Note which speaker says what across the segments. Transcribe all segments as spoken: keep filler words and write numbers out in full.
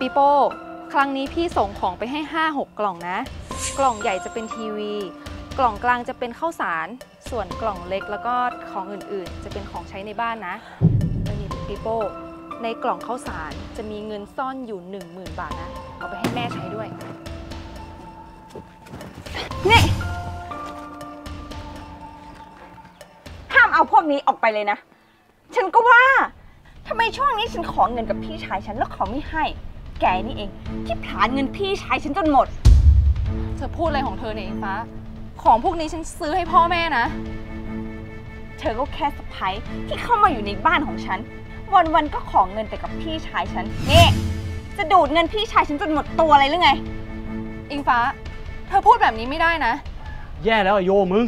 Speaker 1: ปีโป้ครั้งนี้พี่ส่งของไปให้ ห้าหก กล่องนะกล่องใหญ่จะเป็นทีวีกล่องกลางจะเป็นข้าวสารส่วนกล่องเล็กแล้วก็ของอื่นๆจะเป็นของใช้ในบ้านนะแล้วนี่ปีโป้ในกล่องข้าวสารจะมีเงินซ่อนอยู่ หนึ่งหมื่น บาทนะเอาไปให้แม่ใช้ด้วย
Speaker 2: นี่ห้ามเอาพวกนี้ออกไปเลยนะฉันก็ว่าทำไมช่วงนี้ฉันขอเงินกับพี่ชายฉันแล้วเขาไม่ให้แกนี่เองที่ผลาญเงินพี่ชายฉันจนหมด
Speaker 1: เธอพูดอะไรของเธอเนี่ยอิงฟ้าของพวกนี้ฉันซื้อให้พ่อแม่นะ
Speaker 2: เธอก็แค่สะใภ้ที่เข้ามาอยู่ในบ้านของฉันวันๆก็ขอเงินแต่กับพี่ชายฉันนี่จะดูดเงินพี่ชายฉันจนหมดตัวอะไรหรือไง
Speaker 1: อิงฟ้าเธอพูดแบบนี้ไม่ได้นะ
Speaker 3: แย่แล้วไอโยมึง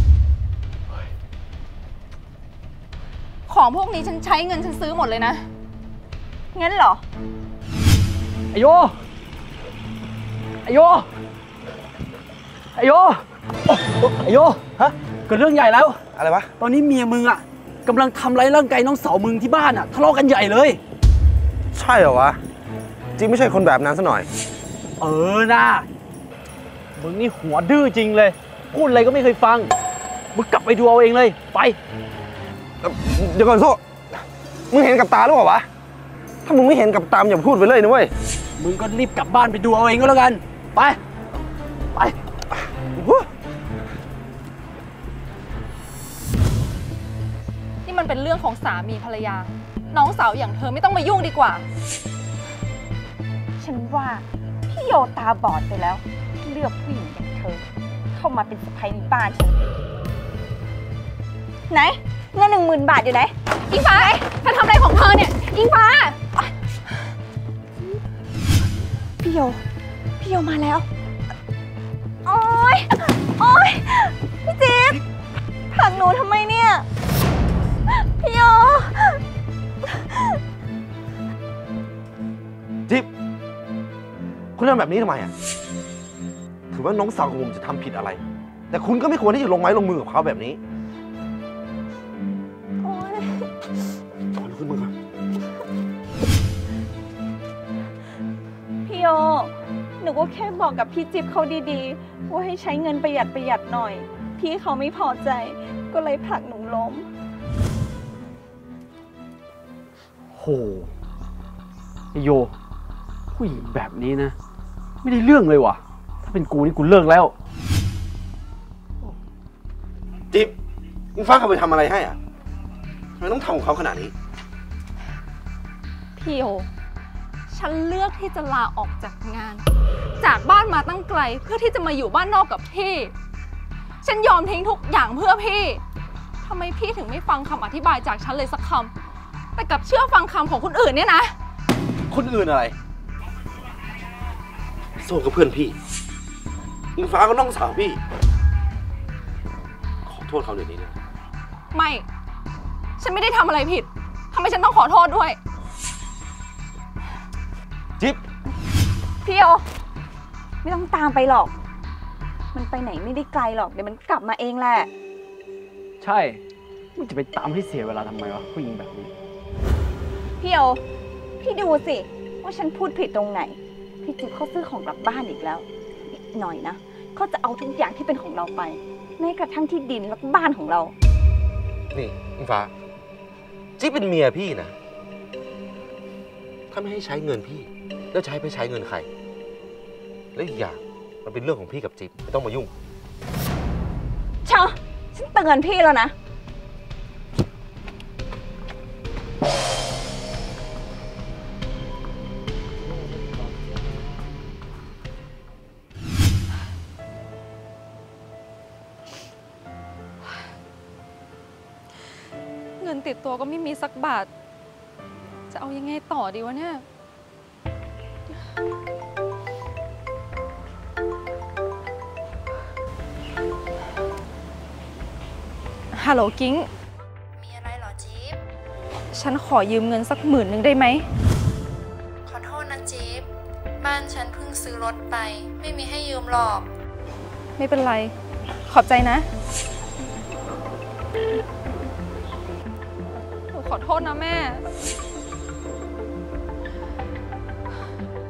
Speaker 1: ของพวกนี้ฉันใช้เงินฉันซื้อหมดเลยนะ
Speaker 2: งั้นเหรอ
Speaker 3: ไอโยไอโยไอโยไอโยฮะเกิดเรื่องใหญ่แล้ว
Speaker 4: อะไรวะ
Speaker 3: ตอนนี้เมียมึงอ่ะกำลังทำร้ายร่างกายน้องสาวมึงที่บ้านอ่ะทะเลาะกันใหญ่เลย
Speaker 4: ใช่เหรอวะจริงไม่ใช่คนแบบนั้นซะหน่อย
Speaker 3: เออนะมึงนี่หัวดื้อจริงเลยพูดอะไรก็ไม่เคยฟังมึงกลับไปดูเอาเองเลยไป
Speaker 4: เดี๋ยวก่อนโซ่มึงเห็นกับตาหรือเปล่าวะถ้ามึงไม่เห็นกับตาอย่าพูดไปเลยนะเว้ย
Speaker 3: มึงก็รีบกลับบ้านไปดูเอาเองก็แล้วกันไปไป
Speaker 1: นี่มันเป็นเรื่องของสามีภรรยาน้องสาวอย่างเธอไม่ต้องมายุ่งดีกว่า
Speaker 2: ฉันว่าพี่โยตาบอดไปแล้วที่เลือกผู้หญิงอย่างเธอเข้ามาเป็นสะใภ้ในบ้านฉันไหนเงินหนึ่งหมื่นบาทอยู่ไหน
Speaker 1: อิงฟ้าเธอทำอะไรของเธอเนี่ยอิงฟ้า
Speaker 2: พี่โยพี่โยมาแล้วโอ๊ยโอ๊ยพี่จิ๊บผลักหนูทำไมเนี่ยพี่โย
Speaker 4: จิ๊บคุณทำแบบนี้ทำไมอ่ะถือว่าน้องสาวของผมจะทำผิดอะไรแต่คุณก็ไม่ควรที่จะลงไม้ลงมือกับเขาแบบนี้ขึ้นมือก่อน
Speaker 2: พี่โยหนูก็แค่บอกกับพี่จิ๊บเขาดีๆว่าให้ใช้เงินประหยัดประหยัดหน่อยพี่เขาไม่พอใจก็เลยผลักหนูล้ม
Speaker 3: โหโยผู้หญิงแบบนี้นะไม่ได้เรื่องเลยว่ะถ้าเป็นกูนี่กูเลิกแล้ว
Speaker 4: จิ๊บมึงฟ้าเขาไปทำอะไรให้อ่ะทำไมต้องทำของเขาขนาดนี้
Speaker 1: พี่โยฉันเลือกที่จะลาออกจากงานจากบ้านมาตั้งไกลเพื่อที่จะมาอยู่บ้านนอกกับพี่ฉันยอมทิ้งทุกอย่างเพื่อพี่ทำไมพี่ถึงไม่ฟังคำอธิบายจากฉันเลยสักคำแต่กลับเชื่อฟังคำของคนอื่นเนี่ยนะ
Speaker 4: คนอื่นอะไรโซ่กับเพื่อนพี่มึงฟ้าก็น้องสาวพี่ขอโทษเขาเดี๋ยวนี้นะ
Speaker 1: ไม่ฉันไม่ได้ทำอะไรผิดทำไมฉันต้องขอโทษด้วย
Speaker 4: จิ๊บ
Speaker 2: พี่โยไม่ต้องตามไปหรอกมันไปไหนไม่ได้ไกลหรอกเดี๋ยวมันกลับมาเองแหละ
Speaker 3: ใช่มึงจะไปตามให้เสียเวลาทำไมวะผู้หญิงแบบนี้
Speaker 2: พี่โยพี่ดูสิว่าฉันพูดผิดตรงไหนพี่จิ๊บเขาซื้อของกลับบ้านอีกแล้วนิดหน่อยนะเขาจะเอาทุกอย่างที่เป็นของเราไปแม้กระทั่งที่ดินและบ้านของเรา
Speaker 4: นี่อิงฟ้าจิ๊บเป็นเมียพี่นะถ้าไม่ให้ใช้เงินพี่แล้วใช้ไปใช้เงินใครและอีกอย่างมันเป็นเรื่องของพี่กับจิ๊บไม่ต้องมายุ่ง
Speaker 2: เช้าฉันเตือนพี่แล้วนะ
Speaker 1: เงินติดตัวก็ไม่มีสักบาทจะเอายังไงต่อดีวะเนี่ยฮัลโหลกิ้ง
Speaker 5: มีอะไรเหรอจิ๊บ
Speaker 1: ฉันขอยืมเงินสักหมื่นหนึ่งได้ไหม
Speaker 5: ขอโทษนะจิ๊บบ้านฉันเพิ่งซื้อรถไปไม่มีให้ยืมหรอก
Speaker 1: ไม่เป็นไรขอบใจนะหนูขอโทษนะแม่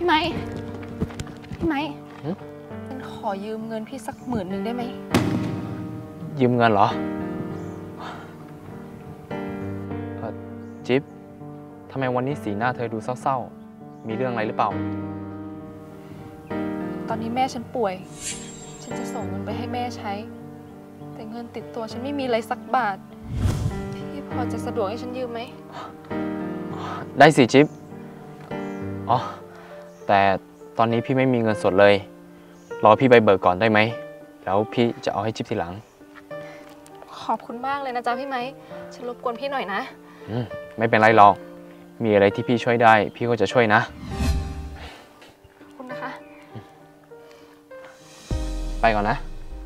Speaker 1: ไม้พี่ไม้
Speaker 3: หึ
Speaker 1: ฉันขอยืมเงินพี่สักหมื่นหนึ่งได้ไหม
Speaker 3: ยืมเงินเหรอเอ่อจิ๊บทำไมวันนี้สีหน้าเธอดูเศร้าๆ มีเรื่องอะไรหรือเปล่า
Speaker 1: ตอนนี้แม่ฉันป่วย ฉันจะส่งเงินไปให้แม่ใช้ แต่เงินติดตัวฉันไม่มีเลยสักบาท พี่พอจะสะดวกให้ฉันยืมไหม
Speaker 3: ได้สิจิ๊บ อ๋อ แต่ตอนนี้พี่ไม่มีเงินสดเลย รอพี่ไปเบิกก่อนได้ไหม แล้วพี่จะเอาให้จิ๊บทีหลัง
Speaker 1: ขอบคุณมากเลยนะจ๊ะพี่ไม้ ฉันรบกวนพี่หน่อยนะ
Speaker 3: อืม ไม่เป็นไรหรอก มีอะไรที่พี่ช่วยได้ พี่ก็จะช่วยนะ
Speaker 1: ขอบคุณนะคะ
Speaker 3: ไปก่อนนะ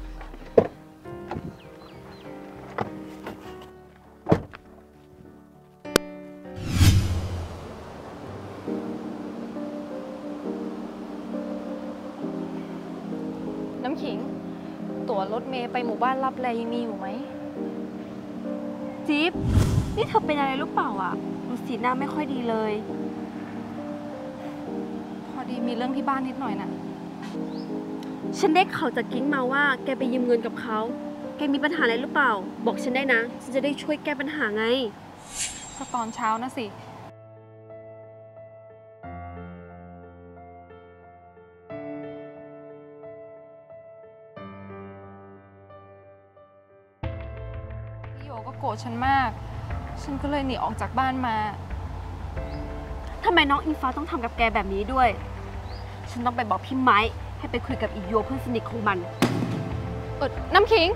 Speaker 1: น้ำขิง ตั๋วรถเมย์ไปหมู่บ้านรับแลยังมีอยู่ไหม
Speaker 2: จิ๊บนี่เธอเป็นอะไรหรือเปล่าอ่ะดูสีหน้าไม่ค่อยดีเลย
Speaker 1: พอดีมีเรื่องที่บ้านนิดหน่อยน่ะ
Speaker 6: ฉันได้ข่าวจากกิ๊งมาว่าแกไปยืมเงินกับเขา แกมีปัญหาอะไรหรือเปล่า บอกฉันได้นะ ฉันจะได้ช่วยแก้ปัญหาไง
Speaker 1: ก็ตอนเช้านะสิ พี่โยก็โกรธฉันมาก ฉันก็เลยหนีออกจากบ้านมา
Speaker 6: ทำไมน้องอิงฟ้าต้องทำกับแกแบบนี้ด้วย ฉันต้องไปบอกพี่ไม้ให้ไปคุยกับอีโยเพื่อนสนิทของมัน
Speaker 1: เออน้ำขิง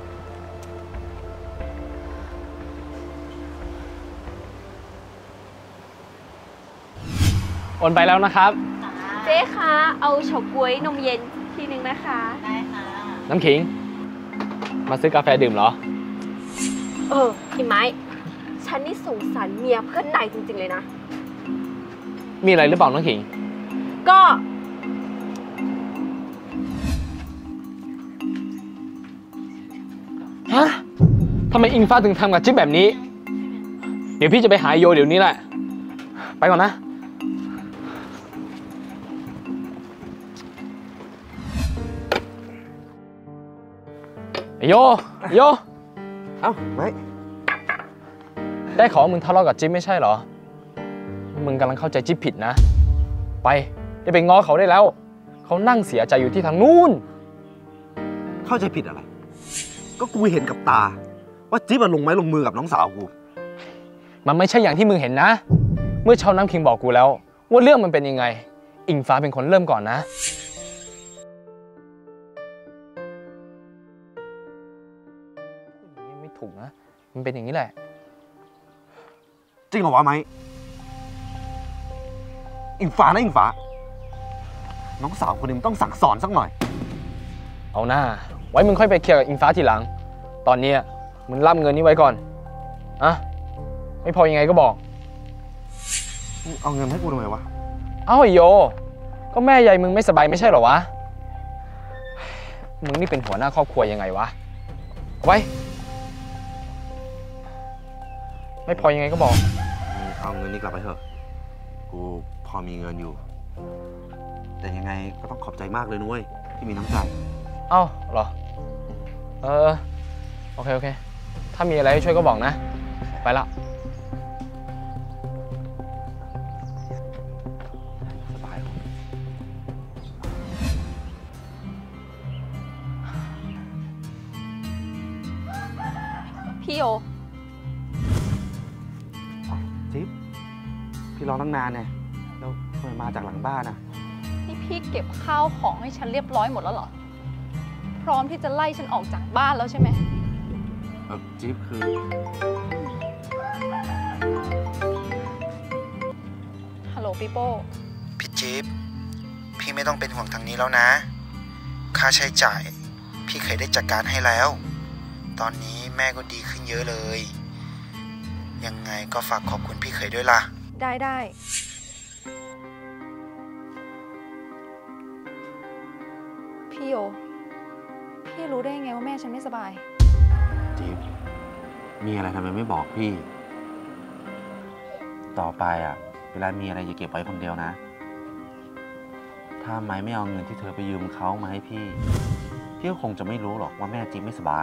Speaker 3: โอนไปแล้วนะครับ
Speaker 6: เจ๊คะ เอาเฉาก๊วยนมเย็นทีหนึ่งนะคะ
Speaker 3: น้ำขิง มาซื้อกาแฟดื่มเหรอ
Speaker 6: เออ พี่ไม้ ฉันนี่สงสารเมียเพื่อนนายจริงๆเลยนะ
Speaker 3: มีอะไรหรือเปล่าน้ำขิง
Speaker 6: ก็
Speaker 3: ฮะ ทำไมอิงฟ้าถึงทำกับจิ๊บแบบนี้ เดี๋ยวพี่จะไปหาโยเดี๋ยวนี้แหละ ไปก่อนนะ ไอโยไอโย
Speaker 4: เอ้าไม่
Speaker 3: ได้ข่าวว่ามึงทะเลาะกับจิ๊บไม่ใช่เหรอ มึงกำลังเข้าใจจิ๊บผิดนะ ไปได้ไปง้อเขาได้แล้ว เขานั่งเสียใจอยู่ที่ทางนู้น
Speaker 4: เข้าใจผิดอะไร ก็กูเห็นกับตา ว่าจิ๊บมันลงไม้ลงมือกับน้องสาวกู
Speaker 3: มันไม่ใช่อย่างที่มึงเห็นนะ เมื่อเช้าน้ำคิงบอกกูแล้ว ว่าเรื่องมันเป็นยังไง อิงฟ้าเป็นคนเริ่มก่อนนะ ไม่ถูกนะ มันเป็นอย่างนี้แหละ
Speaker 4: จริงเหรอวะไม้อิงฟ้านะอิงฟ้า น้องสาวคนนึงต้องสั่งสอนสักหน่อย
Speaker 3: เอาหน้า ไว้มึงค่อยไปเคลียร์กับอิงฟ้าทีหลัง ตอนนี้มึงรับเงินนี้ไว้ก่อน อะ ไม่พอยังไงก็บอก
Speaker 4: เอาเงินให้กูทำไมวะ
Speaker 3: เอ้าไอโย ก็แม่ยายมึงไม่สบายไม่ใช่เหรอวะ มึงนี่เป็นหัวหน้าครอบครัวยังไงวะเอาไว้ ไม่พอยังไงก็บอก
Speaker 4: เอาเงินนี้กลับไปเถอะ กูพอมีเงินอยู่ แต่ยังไงก็ต้องขอบใจมากเลยนุ้ยที่มีน้ำใจ
Speaker 3: เอ้าเหรอ เออ โอเค โอเค ถ้ามีอะไรให้ช่วยก็บอกนะ ไปละ
Speaker 4: สบาย
Speaker 1: พี่โย
Speaker 4: จิ๊บพี่รอตั้งนานเนี่ยแล้วทำไมมาจากหลังบ้านอ่ะ
Speaker 1: นี่พี่เก็บข้าวของให้ฉันเรียบร้อยหมดแล้วเหรอ พร้อมที่จะไล่ฉันออกจากบ้านแล้วใช่ไหม
Speaker 4: เออจิ๊บคือ
Speaker 1: ฮัลโหลปีโป้
Speaker 7: พี่จิ๊บพี่ไม่ต้องเป็นห่วงทางนี้แล้วนะ ค่าใช้จ่ายพี่เคยได้จัดการให้แล้ว ตอนนี้แม่ก็ดีขึ้นเยอะเลย ยังไงก็ฝากขอบคุณพี่เคยด้วยล่ะ
Speaker 1: ได้ได้ พี่โย พี่รู้ได้ยังไงว่าแม่ฉันไม่สบาย
Speaker 4: จิ๊บมีอะไรทำไมไม่บอกพี่ ต่อไปอ่ะ เวลามีอะไรอย่าเก็บไว้คนเดียวนะถ้าไม้ไม่เอาเงินที่เธอไปยืมเขามาให้พี่ พี่ก็คงจะไม่รู้หรอกว่าแม่จิ๊บไม่สบาย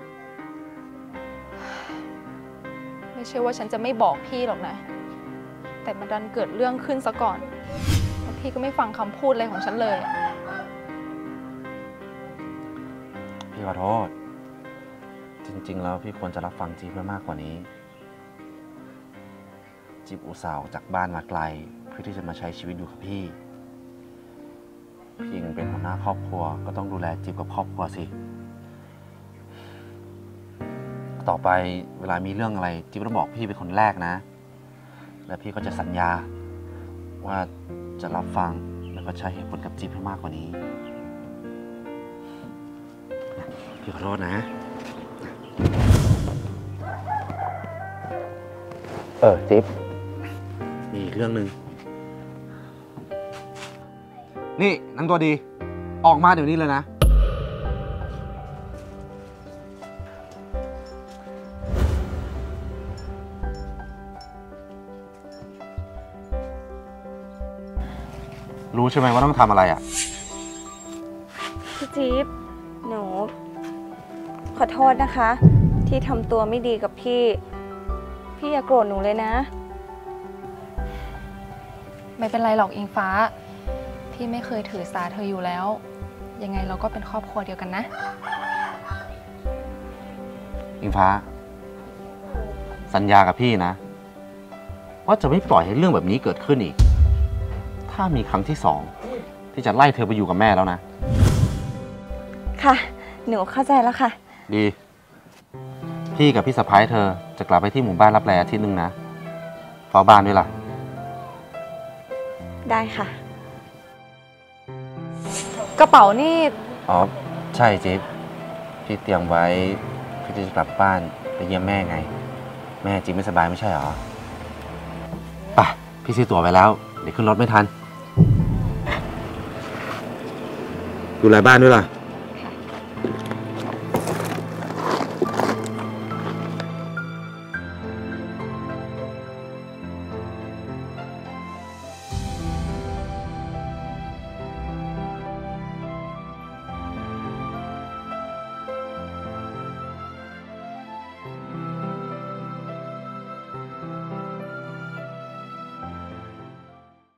Speaker 1: ไม่ใช่ว่าฉันจะไม่บอกพี่หรอกนะ แต่มันดันเกิดเรื่องขึ้นซะก่อนแล้วพี่ก็ไม่ฟังคำพูดอะไรของฉันเลย
Speaker 4: พี่ขอโทษ จริงๆ แล้วพี่ควรจะรับฟังจิ๊บไว้มากกว่านี้ จิ๊บอุตส่าห์ออกจากบ้านมาไกล เพื่อที่จะมาใช้ชีวิตอยู่กับพี่ พี่เองเป็นหัวหน้าครอบครัวก็ต้องดูแลจิ๊บกับครอบครัวสิ ต่อไปเวลามีเรื่องอะไรจิ๊บต้องบอกพี่เป็นคนแรกนะ และพี่ก็จะสัญญา ว่าจะรับฟังแล้วก็ใช้เหตุผลกับจิ๊บให้มากกว่านี้ พี่ขอโทษนะ เออจิ๊บมีอีกเรื่องหนึ่งนี่นังตัวดี ออกมาเดี๋ยวนี้เลยนะ รู้ใช่ไหมว่าต้องทำอะไรอ่ะ
Speaker 2: พี่จิ๊บหนู ขอโทษนะคะ ที่ทำตัวไม่ดีกับพี่ พี่อย่าโกรธหนูเลยนะ
Speaker 1: ไม่เป็นไรหรอกอิงฟ้า พี่ไม่เคยถือสาเธออยู่แล้ว ยังไงเราก็เป็นครอบครัวเดียวกันนะ
Speaker 4: อิงฟ้า สัญญากับพี่นะ ว่าจะไม่ปล่อยให้เรื่องแบบนี้เกิดขึ้นอีก ถ้ามีครั้งที่สองที่จะไล่เธอไปอยู่กับแม่แล้วนะ
Speaker 2: ค่ะ หนูเข้าใจแล้วค่ะ
Speaker 4: ดี พี่กับพี่สะพ้ายเธอจะกลับไปที่หมู่บ้านรับแลอาทิตย์นึงนะเฝ้าบ้านด้วยล่ะ
Speaker 2: ได้ค่ะ
Speaker 1: กระเป๋านี่
Speaker 4: อ๋อ ใช่จิ๊บพี่เตรียมไว้เพื่อที่จะกลับบ้านไปเยี่ยมแม่ไง แม่จิ๊บไม่สบายไม่ใช่หรอไปพี่ซื้อตั๋วไปแล้ว เดี๋ยวขึ้นรถไม่ทัน ดูแลบ้านด้วยล่ะ